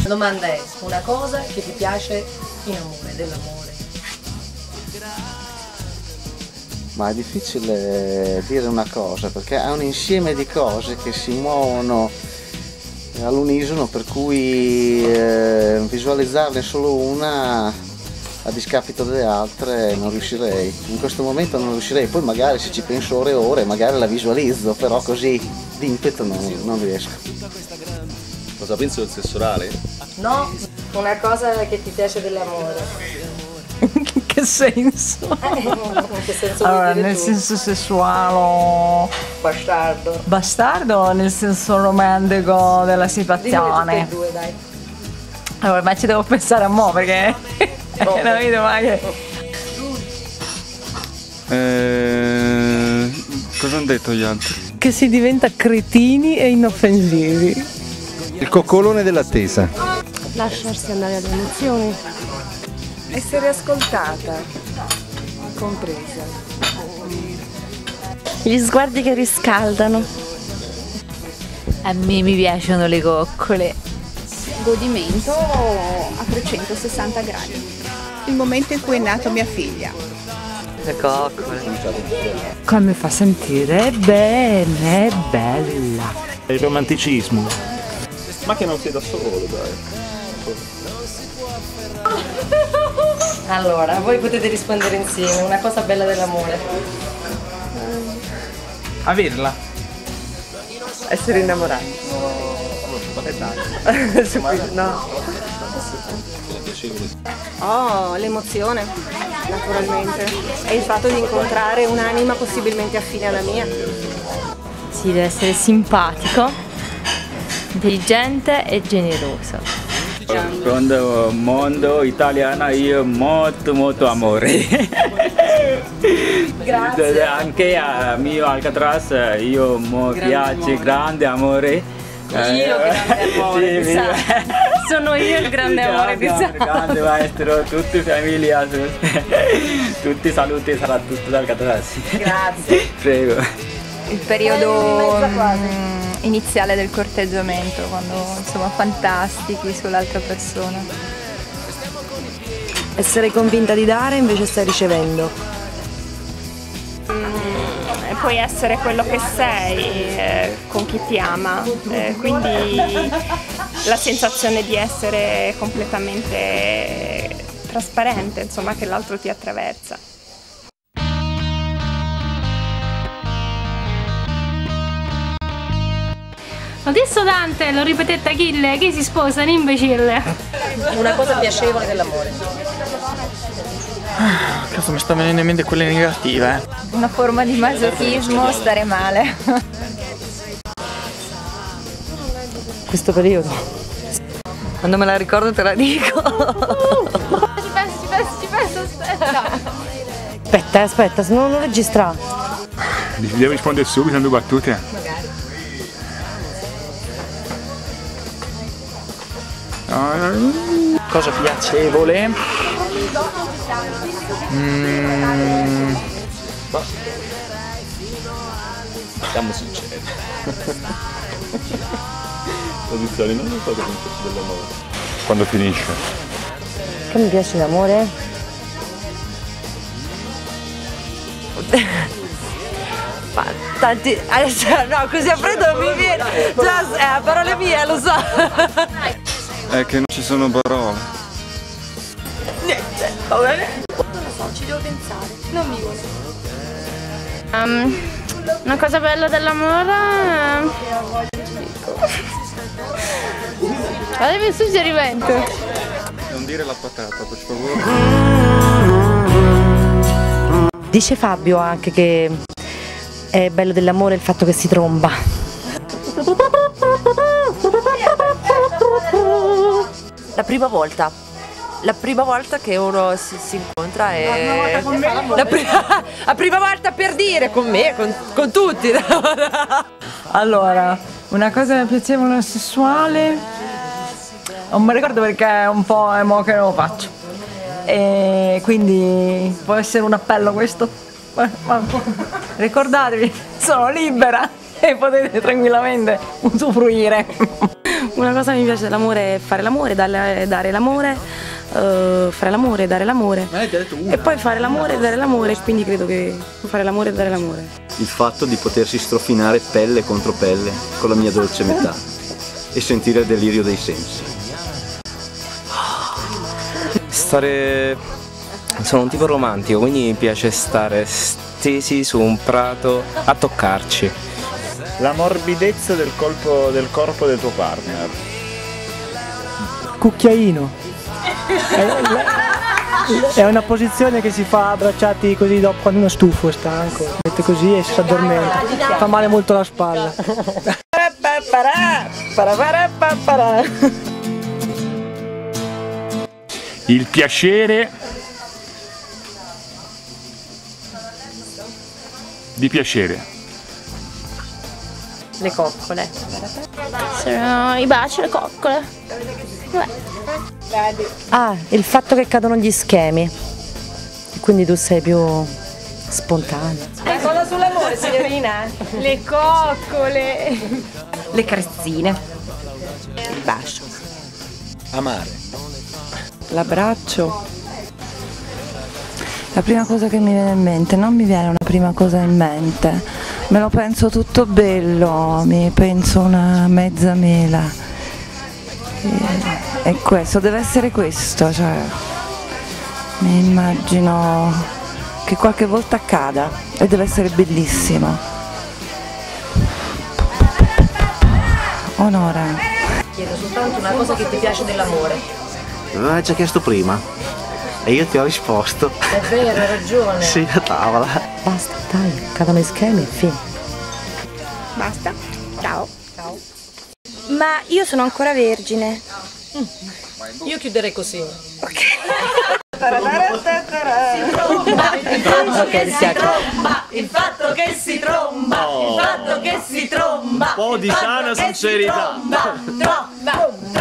La domanda è una cosa che ti piace in amore, dell'amore. Ma è difficile dire una cosa perché è un insieme di cose che si muovono all'unisono, per cui visualizzarne solo una a discapito delle altre non riuscirei. In questo momento non riuscirei, poi magari se ci penso ore e ore magari la visualizzo, però così d'impeto non riesco. Cosa pensi del sesso orale? No, una cosa che ti piace dell'amore. In che senso? In che senso Allora, vuoi dire nel tu? senso sessuale Bastardo. bastardo o nel senso romantico della Dimmi situazione? tutte e due, dai. Allora, ma ci devo pensare a mo' perché non vedo mai che... Cosa hanno detto gli altri? Che si diventa cretini e inoffensivi. Il coccolone dell'attesa. Lasciarsi andare alle emozioni. Essere ascoltata, compresa. Gli sguardi che riscaldano. A me mi piacciono le coccole. Godimento a 360 gradi. Il momento in cui è nata mia figlia. Le coccole. Come mi fa sentire bene, è bella. Il romanticismo. Ma che non sia da solo, dai. Allora, voi potete rispondere insieme, una cosa bella dell'amore. Averla. Essere innamorati. No. Oh, l'emozione, naturalmente. E il fatto di incontrare un'anima possibilmente affine alla mia. Si deve essere simpatico, intelligente e generoso. Quando mondo italiano io molto amore. Grazie. Anche a mio Alcatraz io piace grande amore. Io grande amore, Sì, sa. Sono io il grande amore di Sara. grande maestro, tutti famiglia, tutti saluti, sarà tutto da Alcatraz. Grazie. Prego. Il periodo iniziale del corteggiamento, quando insomma fantastichi sull'altra persona. Essere convinta di dare invece stai ricevendo. Puoi essere quello che sei con chi ti ama, quindi la sensazione di essere completamente trasparente, insomma, che l'altro ti attraversa. Adesso Dante, lo ripetette Achille, chi si sposa, un imbecille. Una cosa piacevole dell'amore. Cazzo, mi sta venendo in mente quelle negative. Una forma di masochismo, stare male. Questo periodo. Quando me la ricordo te la dico. Ci penso, aspetta. Aspetta, se no non registra. Devo rispondere subito in due battute. Cosa piacevole? Siamo sinceri. Posizioni, non so cosa pensi dell'amore. Quando finisce? Che mi piace l'amore? Tanti. No, così a freddo non mi viene. Già, a parole mie, lo so. È che non ci sono parole. Niente, va bene? Non lo so, ci devo pensare. Non mi viene. Una cosa bella dell'amore. Fatemi un suggerimento. Non dire la patata, per favore. Dice Fabio anche che è bello dell'amore il fatto che si tromba. La prima volta che uno si incontra è la prima volta per dire con me, con tutti. Allora, una cosa piacevole e sessuale, non mi ricordo perché è un po' mo che lo faccio. E quindi può essere un appello questo. Ricordatevi, sono libera e potete tranquillamente usufruire. Una cosa che mi piace dell'amore è fare l'amore, dare l'amore, fare l'amore, dare l'amore. E poi fare l'amore e dare l'amore, quindi credo che fare l'amore e dare l'amore. Il fatto di potersi strofinare pelle contro pelle con la mia dolce metà e sentire il delirio dei sensi. Sono un tipo romantico, quindi mi piace stare stesi su un prato a toccarci. La morbidezza del corpo del tuo partner. Cucchiaino. È una posizione che si fa abbracciati così dopo quando uno è stufo, è stanco, mette così e si addormenta. Fa male molto la spalla. Il piacere di piacere. Le coccole. Sono i baci, le coccole. Ah, il fatto che cadono gli schemi. Quindi tu sei più spontaneo. Cosa sull'amore, signorina? Le coccole. Le carezzine. Il bacio. Amare. L'abbraccio. La prima cosa che mi viene in mente, non mi viene una prima cosa in mente, me lo penso tutto bello, mi penso una mezza mela. E questo, deve essere questo, cioè mi immagino che qualche volta accada e deve essere bellissimo. Onora. Chiedo soltanto una cosa che ti piace dell'amore. L'aveva già chiesto prima e io ti ho risposto. È vero, hai ragione. Sì, a tavola. Basta, dai, cadono i schemi e fine. Basta. Ciao. Ciao. Ma io sono ancora vergine. Io chiuderei così. Ok. Il fatto che si tromba, il fatto che si tromba, Un po' di sana sincerità. Tromba.